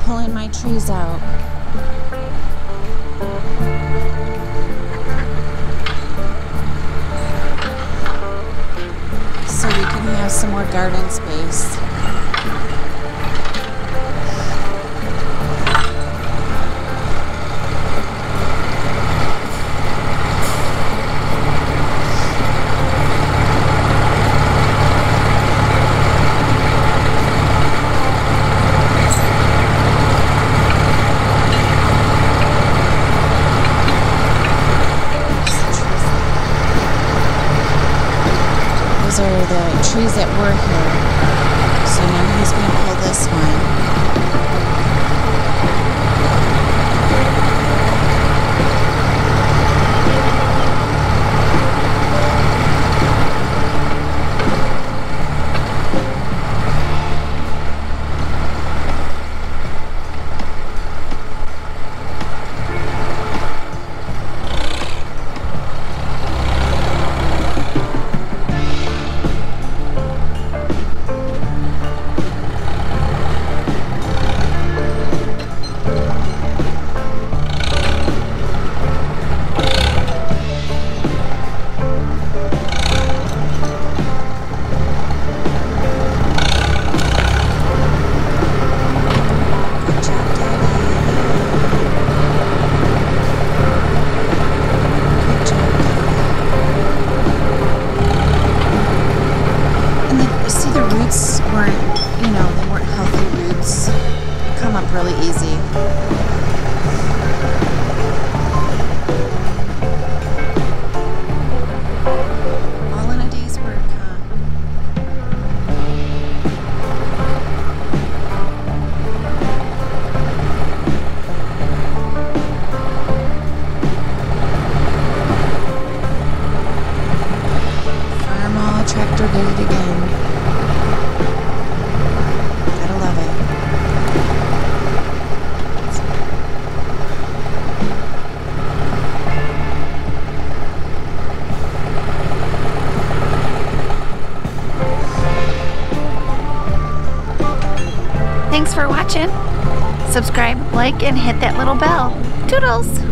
pulling my trees out. So we can have some more garden space. Those are the trees that were here. So now he's going to pull this one. They weren't healthy roots. Come up really easy. All in a day's work, huh? Farm all tractor gate again. Thanks for watching. Subscribe, like, and hit that little bell. Toodles!